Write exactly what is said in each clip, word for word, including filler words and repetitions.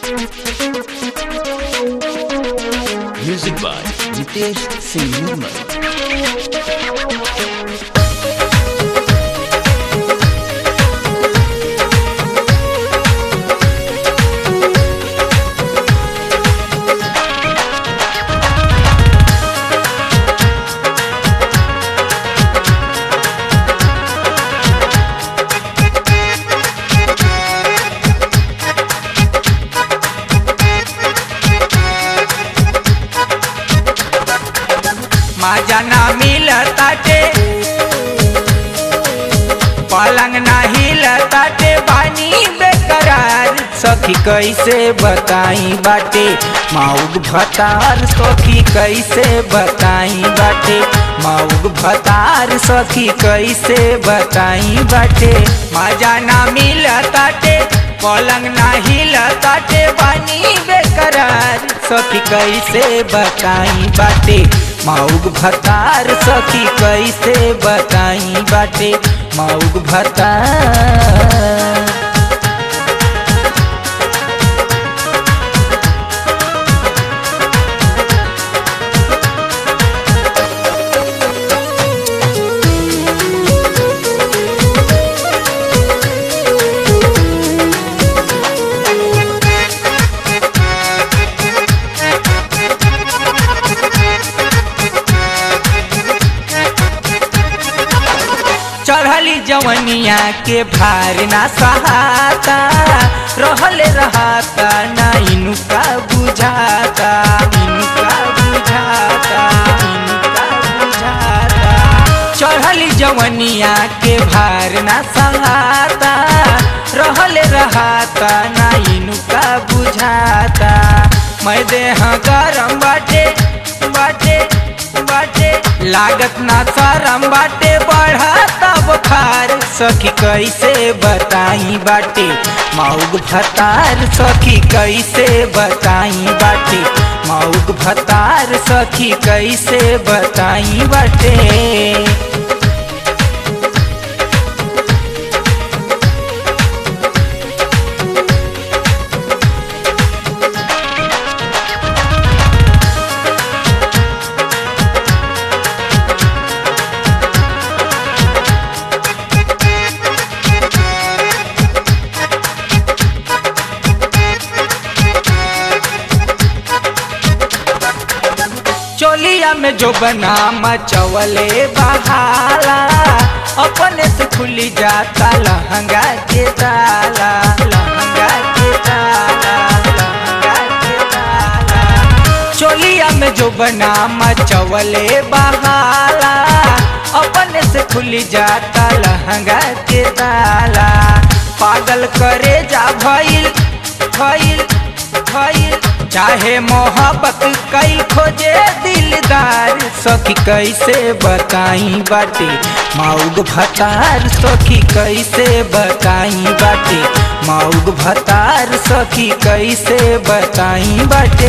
Music by Nitesh Singh Nirmal. मजा ना मिलताटे पलंग ना हिलताटे बानी बेकरार सखी कैसे बताई बाटे मऊग भतार सखी कैसे बताई बाटे मऊग भतार सखी कैसे बताई बाटे मजा ना मिलताटे पलंग ना हिलताटे बानी बेकरार सखी कैसे बताई बाटे मऊग भतार सखी कैसे बताई बाटे मऊग भतार। चढ़ली जवनिया के भार ना सहाता रहले रहता ना इनका बुझाता इनका बुझाता इनका बुझाता चढ़ली जवनिया के भार ना सहाता रहले रहता ना इनका बुझाता मैं देह गरम बाटे बाटे बाटे लागत ना शरम बाटे बढ़ता बुखार सखी कैसे बताई बाटे मऊग भतार सखी कैसे बताई बाटे मऊग भतार सखी कैसे बताई बाटे। चोलिया में जो बना मचवले बहाला अपने से खुली जाता लहंगा के ताला लहंगा के ताला लहंगा के ताला चोलिया में जो बना मचवले बहाला अपने से खुली जाता लहंगा के ताला पागल करे जा भइल भइल भइल चाहे मोहब्बत कई खोजे दिलदार सखी कैसे बताई बाटे मऊग भतार सखी कैसे बताई बाटे मऊग भतार सखी कैसे बताई बाटे।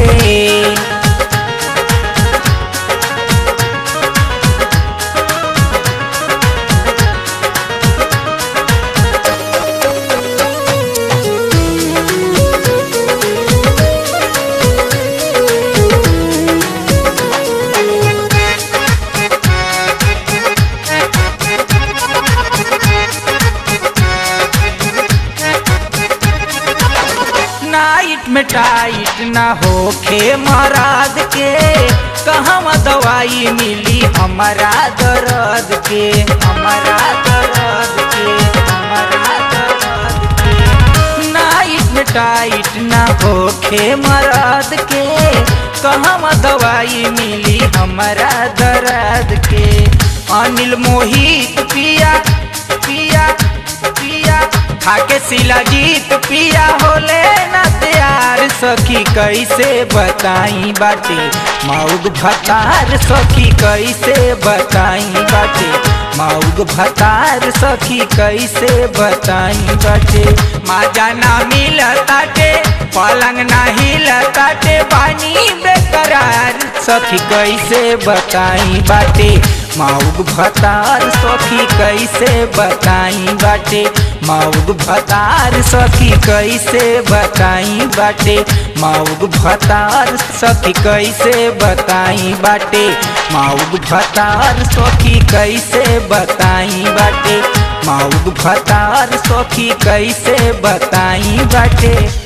नाइट में टाइट ना होखे मराद के कहवा दवाई मिली हमारा दर्द के हमारा दर्द के हमारा दर्द के नाइट में टाइट ना होखे मराद के कहवा दवाई मिली हमारा दर्द के अनिल मोहित पिया पिया पिया खाके शिलाजीत पिया होले ना तैयार सखी कैसे बताई बाटे मऊग भतार सखी कैसे बताई बाटे मऊग भतार सखी कैसे बताई बाटे मजा ना मिलताटे पलंग ना हिलताटे बानी बेकरार सखी कैसे बताई बाटे मऊग भतार सखी कैसे बताई बाटे मऊग भतार सखी कैसे बताई बाटे मऊग भतार सखी कैसे बताई बाटे मऊग भतार सखी कैसे बताई बाटे मऊग भतार सखी कैसे बताई बाटे।